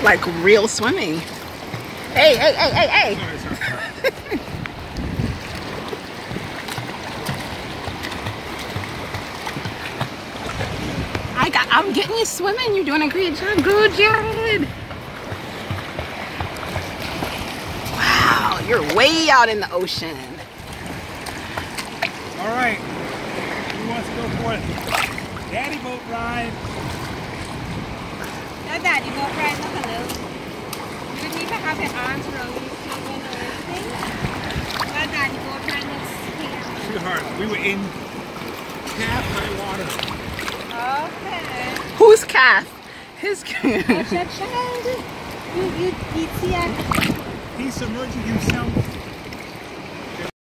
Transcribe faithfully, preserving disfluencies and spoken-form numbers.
Like real swimming. Hey, hey, hey, hey, hey. Sorry, sorry, sorry. I got, I'm getting you swimming. You're doing a great job. Good job. Wow, you're way out in the ocean. All right. Who wants to go for it? Daddy boat ride. No daddy boat ride, not a little. You need to have your arms around your children or anything. No daddy boat ride was scary. Sweetheart, we were in calf high water. Okay. Whose calf? His calf. What's your child? You, you, you see a... He's submerging himself